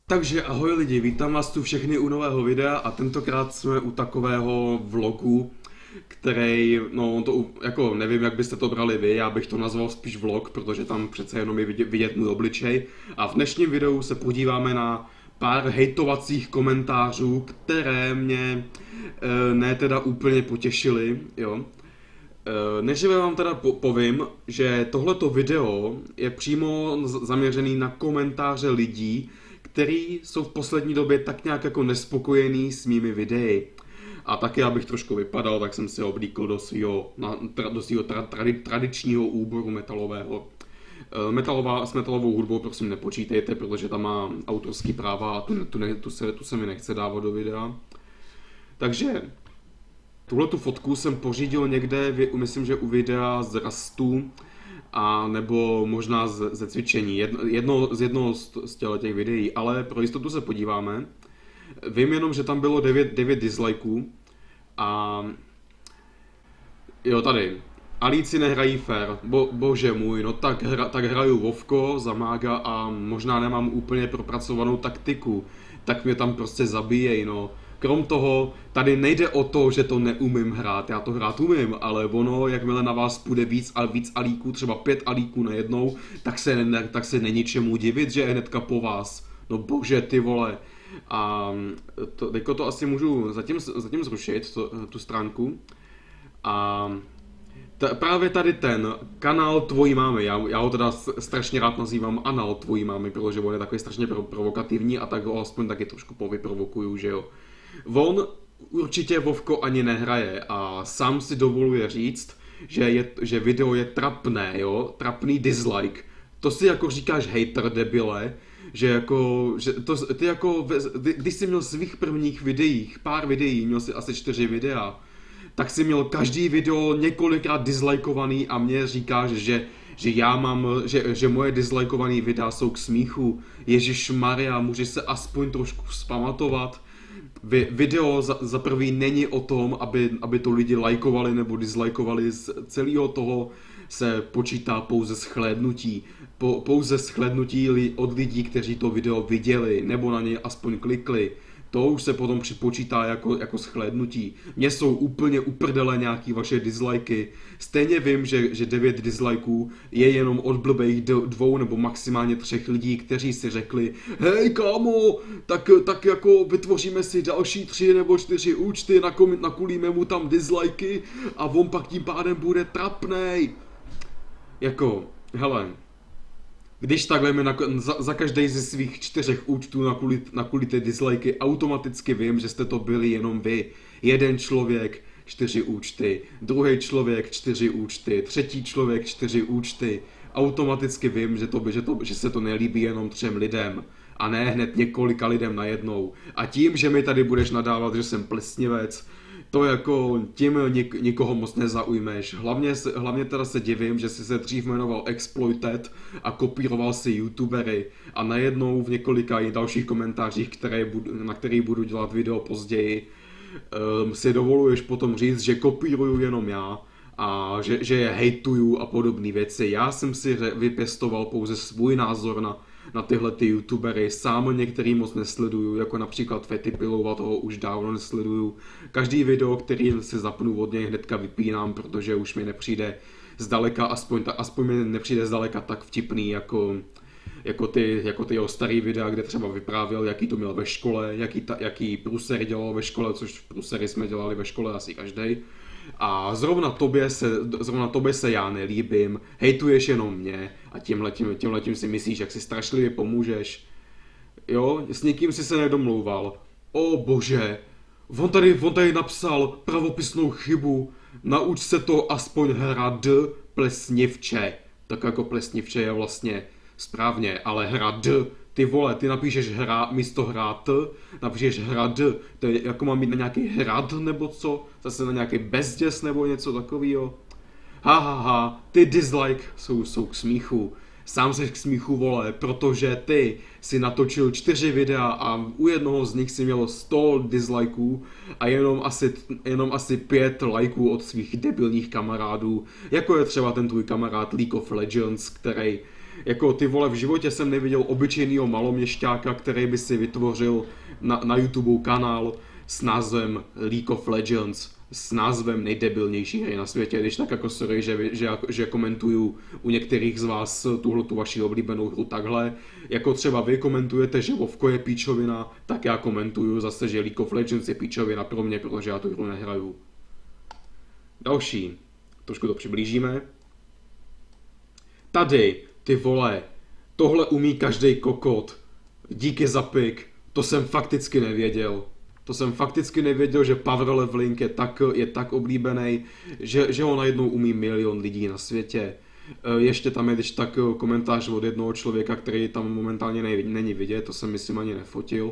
Takže ahoj lidi, vítám vás tu všechny u nového videa a tentokrát jsme u takového vlogu, který, no to jako nevím, jak byste to brali vy, já bych to nazval spíš vlog, protože tam přece jenom je vidět můj obličej. A v dnešním videu se podíváme na pár hejtovacích komentářů, které mě ne teda úplně potěšily, jo. Než vám teda povím, že tohleto video je přímo zaměřený na komentáře lidí, který jsou v poslední době tak nějak jako nespokojení s mými videi. A taky, abych trošku vypadal, tak jsem si ho oblíkl do svého tradičního úboru metalového. S metalovou hudbou prosím nepočítejte, protože tam má autorský práva a tu se mi nechce dávat do videa. Takže tuhletu fotku jsem pořídil někde, myslím, že u videa z Rastu, a nebo možná ze cvičení, jednoho z těch videí, ale pro jistotu se podíváme. Vím jenom, že tam bylo 9 dislikeů a jo, tady. Alíci nehrají fair, bože můj, no tak hraju Vovko za mága a možná nemám úplně propracovanou taktiku, tak mě tam prostě zabíjej, no. Krom toho, tady nejde o to, že to neumím hrát, já to hrát umím, ale ono, jakmile na vás půjde víc alíků, třeba 5 alíků najednou, tak se není čemu divit, že je hnedka po vás. No bože, ty vole. A teďko to asi můžu zatím zrušit, tu stránku. A právě tady ten kanál tvojí mámy, já ho teda strašně rád nazývám anal tvojí mámy, protože on je takový strašně provokativní a tak ho aspoň taky trošku povyprovokuju, že jo. On určitě Vovko ani nehraje a sám si dovoluje říct, že video je trapné, jo, trapný dislike. To si jako říkáš hater, debile, že ty jako, když jsi měl svých prvních videích, pár videí, měl si asi 4 videa, tak si měl každý video několikrát dislikeovaný a mě říkáš, že moje dislikeované videa jsou k smíchu. Ježišmarja, můžeš se aspoň trošku vzpamatovat. Video za prvý není o tom, aby to lidi lajkovali nebo dislajkovali, z celého toho se počítá pouze shlédnutí. Pouze shlédnutí od lidí, kteří to video viděli nebo na něj aspoň klikli. To už se potom připočítá jako shlédnutí. Mně jsou úplně uprdele nějaký vaše dislikey. Stejně vím, že 9 dislikeů je jenom od blbých 2 nebo maximálně 3 lidí, kteří si řekli: hej kámo, tak jako vytvoříme si další 3 nebo 4 účty, nakulíme mu tam dislikey a on pak tím pádem bude trapnej. Jako, hele, když takhle mi za každý ze svých 4 účtů nakulíte dislikey, automaticky vím, že jste to byli jenom vy. Jeden člověk 4 účty, druhý člověk 4 účty, třetí člověk 4 účty. Automaticky vím, že se to nelíbí jenom 3 lidem a ne hned několika lidem najednou. A tím, že mi tady budeš nadávat, že jsem plesnivec, to jako tím nikoho moc nezaujmeš. Hlavně teda se divím, že jsi se dřív jmenoval Exploited a kopíroval si youtubery a najednou v několika dalších komentářích, na který budu dělat video později, si dovoluješ potom říct, že kopíruju jenom já a že je hejtuju a podobné věci. Já jsem si vypěstoval pouze svůj názor na tyhle ty youtubery, sám některý moc nesleduju, jako například Fetipilova, toho už dávno nesleduju. Každý video, který si zapnu od něj, hnedka vypínám, protože už mi nepřijde zdaleka, aspoň mi nepřijde zdaleka tak vtipný, jako ty jeho starý videa, kde třeba vyprávěl, jaký to měl ve škole, jaký průsery dělal ve škole, což průsery jsme dělali ve škole asi každej. A zrovna tobě se já nelíbím, hejtuješ jenom mě a tímhletím si myslíš, jak si strašlivě pomůžeš. Jo, s někým si se nedomlouval. O bože, on tady napsal pravopisnou chybu, nauč se to aspoň hrad plesnivče. Tak jako plesnivče je vlastně správně, ale hrad. Ty vole, ty napíšeš hra místo hrát, napíšeš hrad, to je jako mám mít na nějaký hrad nebo co? Zase na nějaký bezděs nebo něco takového. Ty dislike jsou k smíchu. Sám se k smíchu, vole, protože ty si natočil 4 videa a u jednoho z nich si mělo 100 dislikeů a jenom asi 5 lajků od svých debilních kamarádů, jako je třeba ten tvůj kamarád League of Legends, který, jako ty vole, v životě jsem neviděl obyčejnýho maloměšťáka, který by si vytvořil na YouTube kanál s názvem League of Legends, s názvem nejdebilnější hry na světě, když tak jako sorry, že komentuju u některých z vás tuhletu vaši oblíbenou hru takhle, jako třeba vy komentujete, že Vovko je píčovina, tak já komentuju zase, že League of Legends je píčovina pro mě, protože já tu hru nehraju. Další, trošku to přiblížíme. Tady, ty vole, tohle umí každej kokot, díky za pik, to jsem fakticky nevěděl. Že power leveling je tak oblíbený, že ho najednou umí milion lidí na světě. Ještě tam je když tak komentář od jednoho člověka, který tam momentálně není vidět, to jsem myslím ani nefotil.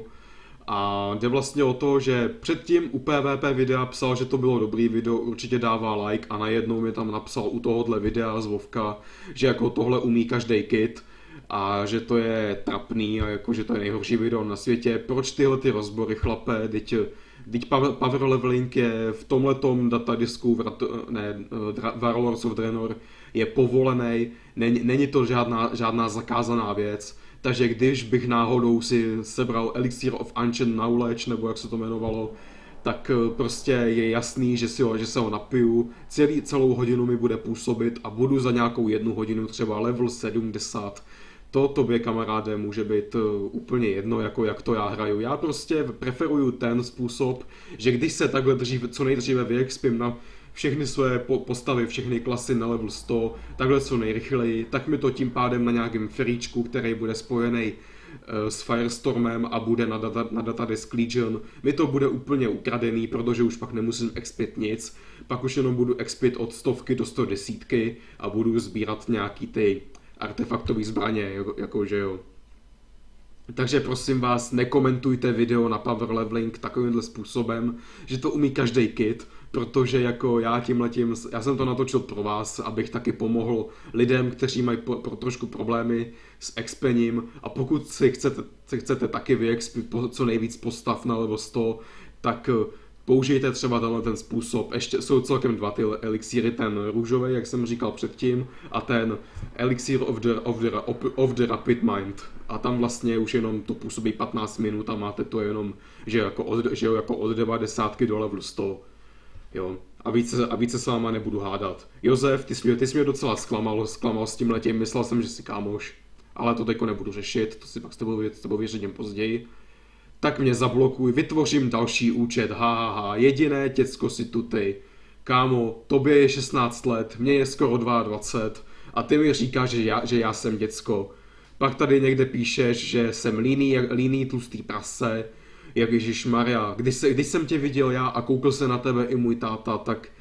A jde vlastně o to, že předtím u PvP videa psal, že to bylo dobrý video, určitě dává like a najednou mi tam napsal u tohohle videa z Vovka, že jako tohle umí každej kid a že to je trapný a jako, že to je nejhorší video na světě. Proč tyhle ty rozbory, chlape, teď power leveling je v tomhletom datadisku Warlords of Draenor je povolený, není to žádná zakázaná věc. Takže když bych náhodou si sebral Elixir of Ancient Knowledge, nebo jak se to jmenovalo, tak prostě je jasný, že se ho napiju, celou hodinu mi bude působit a budu za nějakou 1 hodinu třeba level 70. To tobě, kamaráde, může být úplně jedno, jako jak to já hraju. Já prostě preferuju ten způsob, že když se takhle co nejdříve vyexpím na všechny své postavy, všechny klasy na level 100, takhle co nejrychleji, tak mi to tím pádem na nějakém feríčku, který bude spojený s Firestormem a bude na datadisk Legion, mi to bude úplně ukradený, protože už pak nemusím expit nic, pak už jenom budu expit od 100 do 110 a budu sbírat nějaký ty artefaktové zbraně, jakože jo. Takže prosím vás, nekomentujte video na power leveling takovýmhle způsobem, že to umí každý kid, protože jako já jsem to natočil pro vás, abych taky pomohl lidem, kteří mají trošku problémy s expením a pokud si chcete taky vyexpit co nejvíc postav na level 100, tak použijte třeba tenhle ten způsob. Ještě jsou celkem 2 ty elixíry, ten růžový, jak jsem říkal předtím, a ten Elixir of the Rapid Mind. A tam vlastně už jenom to působí 15 minut a máte to jenom, že jako od 90 do level 100. Jo. A více s váma nebudu hádat. Josef, ty jsi mě docela zklamal s tím letím, myslel jsem, že jsi kámoš. Ale to teďko nebudu řešit, to si pak s tebou vyřeším později. Tak mě zablokuj, vytvořím další účet, jediné děcko si tu ty. Kámo, tobě je 16 let, mně je skoro 22 a ty mi říkáš, že já jsem děcko. Pak tady někde píšeš, že jsem líný tlustý prase, jak Ježišmarja. Když jsem tě viděl já a koukl se na tebe i můj táta,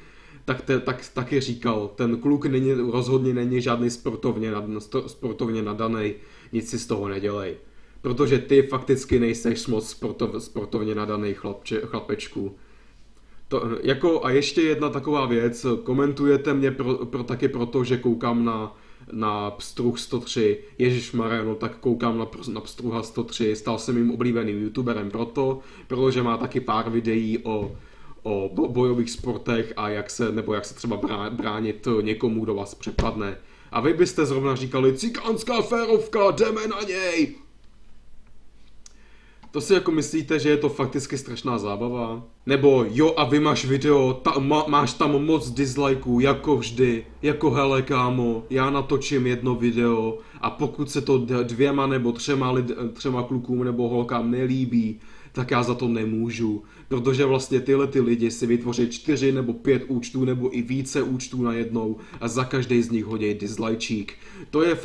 tak taky říkal, ten kluk rozhodně není žádný sportovně nadaný, nic si z toho nedělej. Protože ty fakticky nejseš moc sportovně nadaný chlapečku. A ještě jedna taková věc, komentujete mě taky proto, že koukám na Pstruh 103, ježišmarja, no tak koukám na Pstruha 103, stal jsem jim oblíbeným youtuberem protože má taky pár videí o bojových sportech a jak se třeba bránit někomu, kdo vás přepadne. A vy byste zrovna říkali, cikánská férovka, jdeme na něj! To si jako myslíte, že je to fakticky strašná zábava? Nebo jo a vy máš video, máš tam moc dislikeů, jako vždy, jako hele kámo, já natočím jedno video a pokud se to 2 nebo 3 klukům nebo holkám nelíbí, tak já za to nemůžu, protože vlastně tyhle ty lidi si vytvoří 4 nebo 5 účtů nebo i více účtů najednou a za každý z nich hodí dislajčík. To je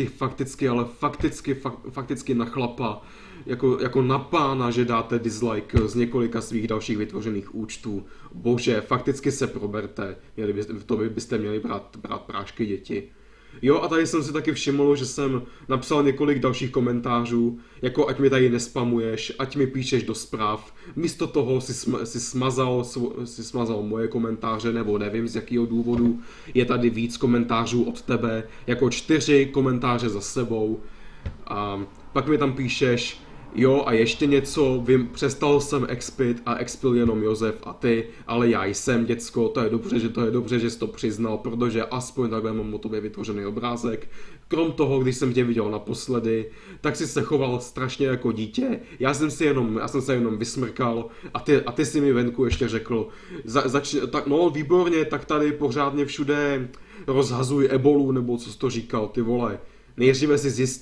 fakticky na chlapa, jako na pána, že dáte dislike z několika svých dalších vytvořených účtů. Bože, fakticky se proberte, to byste měli brát prášky děti. Jo, a tady jsem si taky všiml, že jsem napsal několik dalších komentářů, jako ať mi tady nespamuješ, ať mi píšeš do zpráv. Místo toho si smazal moje komentáře, nebo nevím z jakého důvodu. Je tady víc komentářů od tebe, jako 4 komentáře za sebou. A pak mi tam píšeš, jo a ještě něco, vím, přestal jsem expit a expil jenom Josef a ty, ale já jsem děcko, to je dobře, že jsi to přiznal, protože aspoň takhle mám o tobě vytvořený obrázek. Krom toho, když jsem tě viděl naposledy, tak si se choval strašně jako dítě, já jsem se jenom vysmrkal a ty si mi venku ještě řekl, no výborně, tak tady pořádně všude rozhazuj ebolu, nebo co jsi to říkal, ty vole. Nejdříve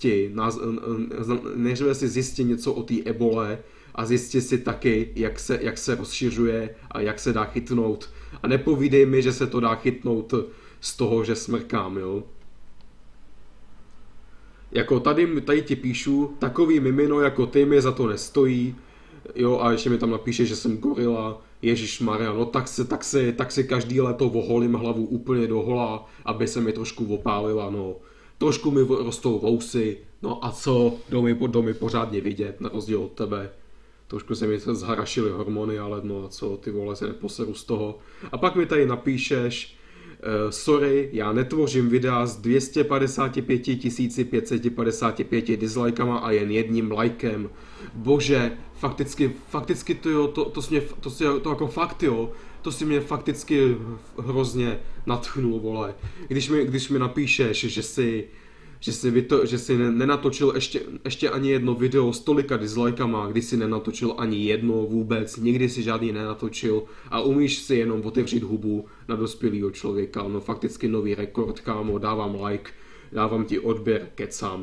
si zjistí něco o té ebole a zjistí si taky, jak se rozšiřuje a jak se dá chytnout. A nepovídej mi, že se to dá chytnout z toho, že smrkám, jo. Jako tady ti píšu, takový mimino jako ty mi za to nestojí, jo, a ještě mi tam napíše, že jsem gorila, ježišmarja, no tak si každý léto voholím hlavu úplně dohola, aby se mi trošku opálila, no. Trošku mi rostou vousy, no a co, jdou mi pořádně vidět, na rozdíl od tebe. Trošku se mi zharašily hormony, ale no a co, ty vole, se neposeru z toho. A pak mi tady napíšeš, sorry, já netvořím videa s 255 555 dislikeama a jen jedním lajkem. Bože, fakticky to jako fakt jo, to si mě fakticky hrozně nadchnul, vole. Když mi napíšeš, že si nenatočil ještě ani jedno video s tolika dislikeama, když si nenatočil ani jedno vůbec, nikdy si žádný nenatočil a umíš si jenom otevřít hubu na dospělého člověka, no fakticky nový rekord, kámo, dávám like, dávám ti odběr, kecám.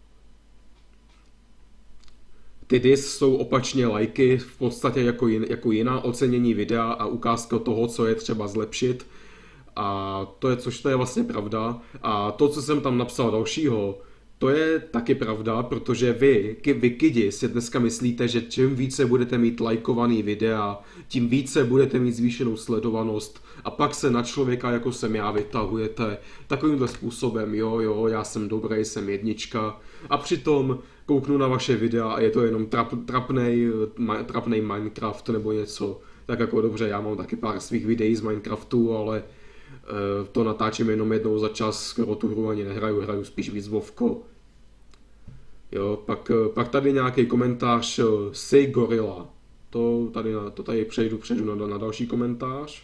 Ty dis jsou opačně lajky, v podstatě jako jiná ocenění videa a ukázka toho, co je třeba zlepšit. A což to je vlastně pravda. A to, co jsem tam napsal dalšího, to je taky pravda, protože vy kidi si dneska myslíte, že čím více budete mít lajkovaný videa, tím více budete mít zvýšenou sledovanost a pak se na člověka, jako jsem já, vytahujete takovýmhle způsobem, jo, já jsem dobrý, jsem jednička a přitom kouknu na vaše videa a je to jenom trapnej Minecraft nebo něco. Tak jako dobře, já mám taky pár svých videí z Minecraftu, ale to natáčím jenom jednou za čas, skoro tu hru ani hraju spíš víc Vovko. Jo, pak tady nějaký komentář Say Gorilla. To tady přejdu na další komentář.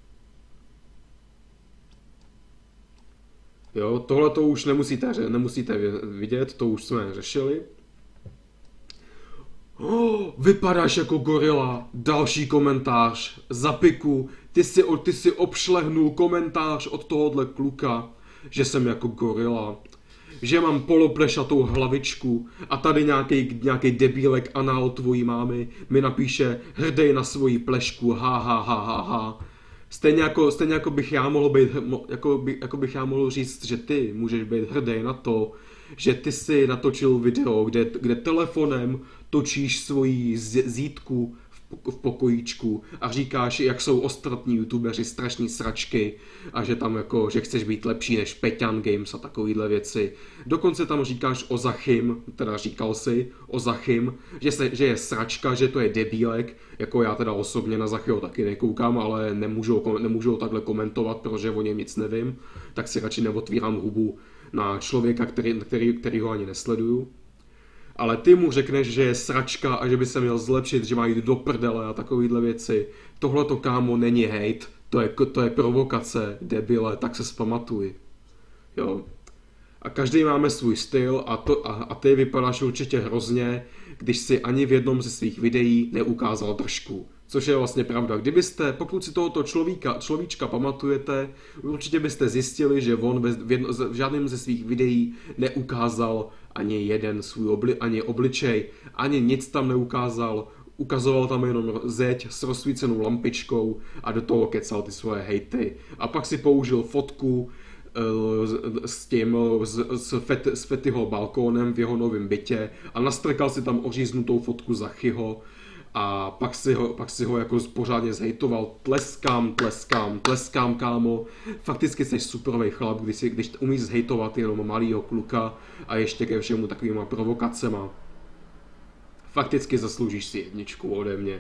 Jo, tohle to už nemusíte vidět, to už jsme řešili. Vypadáš jako gorila, další komentář, za piku, ty si obšlehnul komentář od tohohle kluka, že jsem jako gorila, že mám poloplešatou hlavičku a tady nějaký debílek anál tvojí mámy mi napíše hrdej na svoji plešku, ha. Stejně jako bych já mohl být, jako bych já mohl říct, že ty můžeš být hrdý na to, že ty si natočil video, kde telefonem točíš svoji zítku v pokojíčku a říkáš, jak jsou ostatní youtubeři strašní sračky a že tam jako, že chceš být lepší než Peťan Games a takovýhle věci. Dokonce tam říkáš o Zachym, teda říkal si o Zachym, že je sračka, že to je debílek, jako já teda osobně na Zachyho taky nekoukám, ale nemůžu takhle komentovat, protože o něm nic nevím, tak si radši neotvírám hubu na člověka, který ho ani nesleduju. Ale ty mu řekneš, že je sračka a že by se měl zlepšit, že má jít do prdele a takovýhle věci. Tohle to, kámo, není hate, to je provokace, debile, tak se zpamatuj. Jo. A každý máme svůj styl a ty vypadáš určitě hrozně, když si ani v jednom ze svých videí neukázal držku. Což je vlastně pravda. Pokud si tohoto človíčka pamatujete, určitě byste zjistili, že on v žádném ze svých videí neukázal ani jeden ani obličej, ani nic tam neukázal, ukazoval tam jenom zeď s rozsvícenou lampičkou a do toho kecal ty svoje hejty. A pak si použil fotku s Fettyho balkónem v jeho novém bytě a nastrkal si tam oříznutou fotku Zachyho a pak si ho jako pořádně zhejtoval, tleskám, kámo. Fakticky jsi superovej chlap, když umíš zhejtovat jenom malýho kluka a ještě ke všemu takovýma provokacema. Fakticky zasloužíš si 1 ode mě.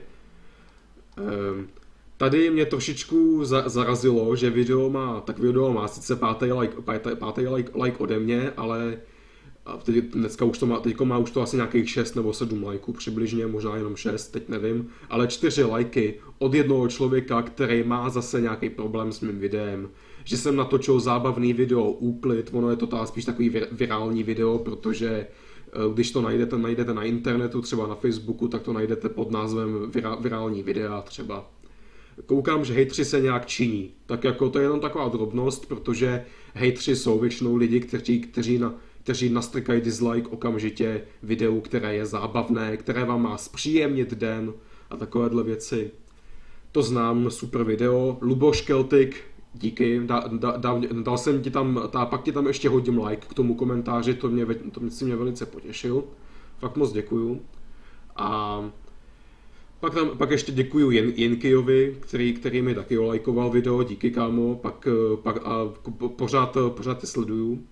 Tady mě trošičku zarazilo, že video má sice 5. like ode mě, ale teďko má už to asi nějakých 6 nebo 7 lajků přibližně, možná jenom 6, teď nevím, ale 4 lajky od jednoho člověka, který má zase nějaký problém s mým videem. Že jsem natočil zábavný video Úklid, ono je to spíš takový virální video, protože když to najdete na internetu, třeba na Facebooku, tak to najdete pod názvem virální videa třeba. Koukám, že hejtři se nějak činí, tak jako to je jenom taková drobnost, protože hejtři jsou většinou lidi, kteří nastrkají dislike okamžitě videu, které je zábavné, které vám má zpříjemnit den a takovéhle věci. To znám, super video. Luboš Keltik, díky, dal jsem ti tam, pak ti tam ještě hodím like k tomu komentáři, to si mě velice potěšil. Fakt moc děkuju. A pak ještě děkuju Jenkijovi, který mi taky olajkoval video, díky kámo, pořád tě sleduju.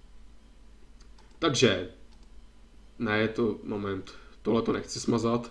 Takže, tohle to nechci smazat.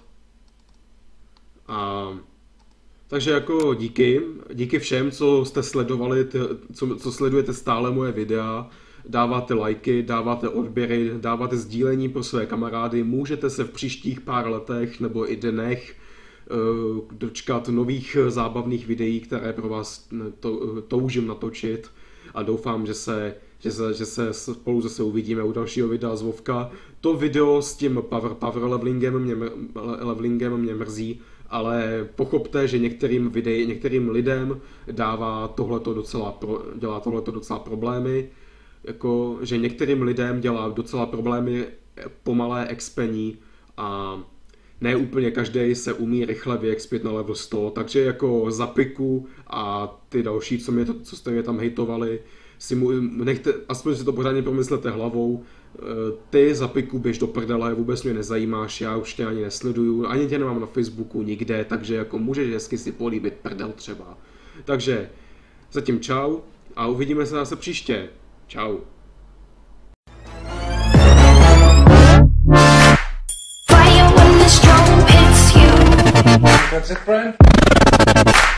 Takže jako díky všem, co jste sledovali, co sledujete stále moje videa, dáváte lajky, dáváte odběry, dáváte sdílení pro své kamarády, můžete se v příštích pár letech nebo i dnech dočkat nových zábavných videí, které pro vás toužím natočit a doufám, že se spolu zase uvidíme u dalšího videa z Vovka. To video s tím power levelingem mě mrzí, ale pochopte, že některým lidem dělá tohleto docela problémy, jako, že některým lidem dělá docela problémy pomalé expení a ne úplně každý se umí rychle vyexpit na level 100, takže jako za piku a ty další, co jste mě tam hejtovali, aspoň si to pořádně promyslete hlavou, ty za piku běž do prdele, vůbec mě nezajímáš, já už tě ani nesleduju, ani tě nemám na Facebooku nikde, takže jako můžeš hezky si políbit prdel třeba. Takže zatím čau a uvidíme se zase příště. Čau. That's it, friend.